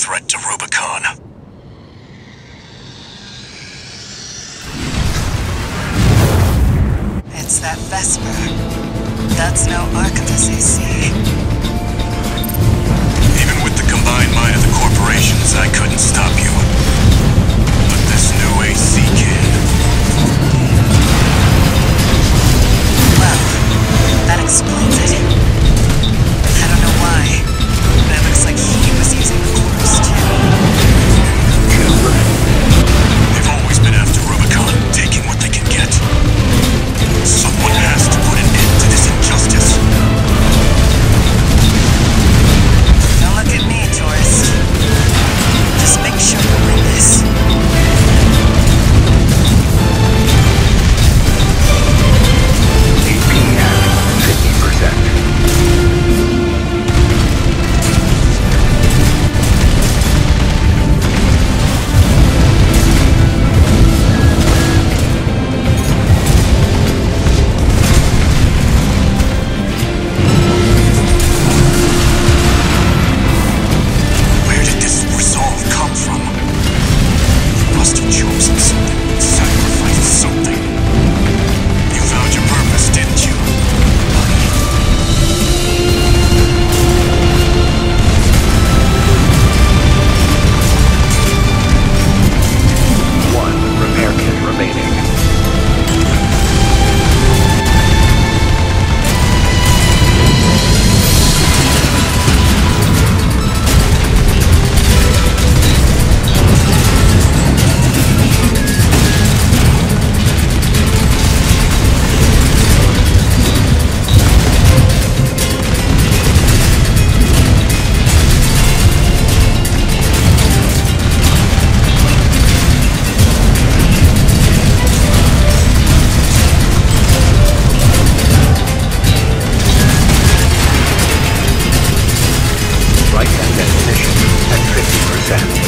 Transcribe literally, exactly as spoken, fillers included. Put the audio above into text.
threat to Rubicon. It's that Vesper. That's no Archivist A C. Even with the combined might of the corporations, I couldn't stop you. But this new A C can. Well, that explains it. I don't know why, but it looks like he was using the cores too. They've always been after Rubicon, taking what they can get. Someone has to put an end to this injustice. Don't look at me, tourist. Just make sure you win this. A P at fifty percent. Where did this resolve come from? You must have chosen something, sacrificed something. You found your purpose, didn't you, buddy? One repair kit remaining. Right hand ammunition at fifty percent.